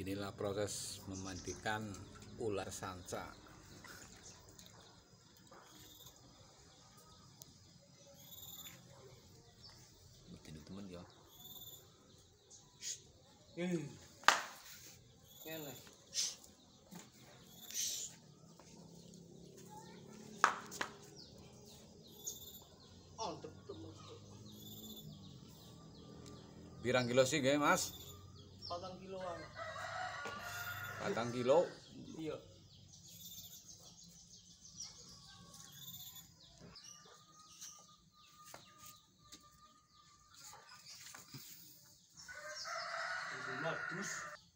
Inilah proses memandikan ular sanca. Ini temen ya. Kene. Ontep temen. Pirang kilo sih nggih, Mas? 4 kiloan. 4 kilo. Iya. Terus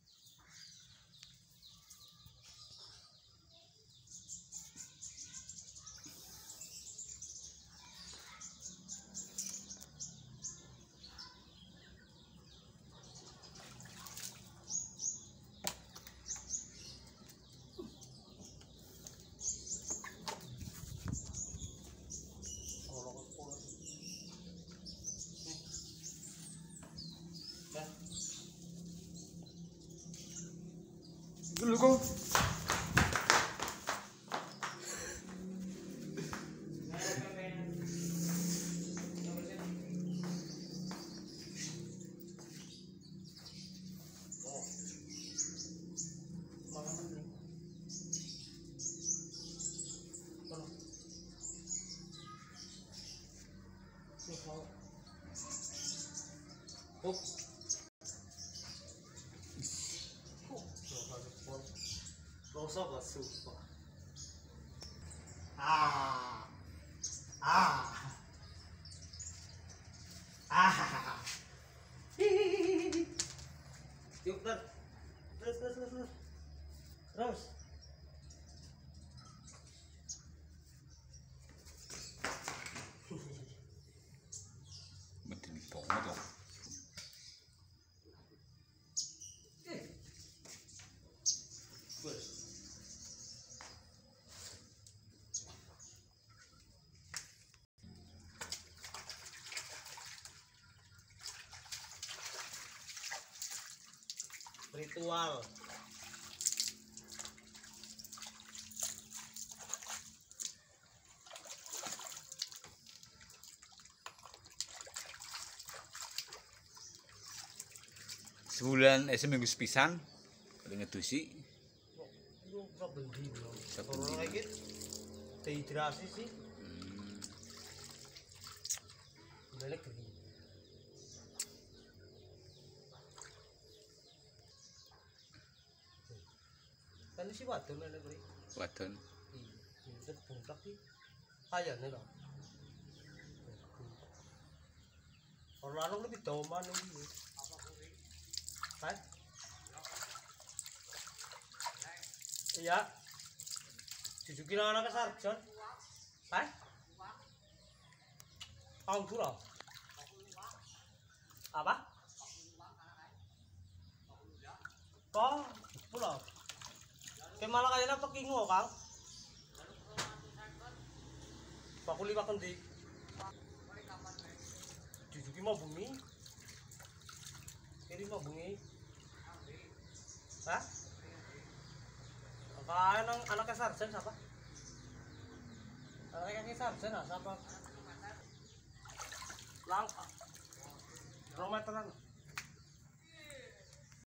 dulu kok. Rosa basuh. Ah. Ah. Ah. Yuk, terus. Medeni banget loh. Ritual. Seminggu sepisan paling ngedusi. Lu saben dino. Saben Ora dino. iki dehidrasi sih. Balik ke kan si wadon ana kuwi. Wadon. Iya, bungkak iki. Kayane lho. Ora ana lebih doman iki. Hai. Iya. Dijuki nang anak sarjon. Hai. Tahun dulu. Apa? Kok pulau? Kayak malah kayaknya pekingo, Kang. Bakul 5 kendi. Dijuki mau bumi. Kiri mau bumi. Hah? Kayak nang anaknya sarjan siapa? Anaknya sarjan siapa? Langka. 2 meteran.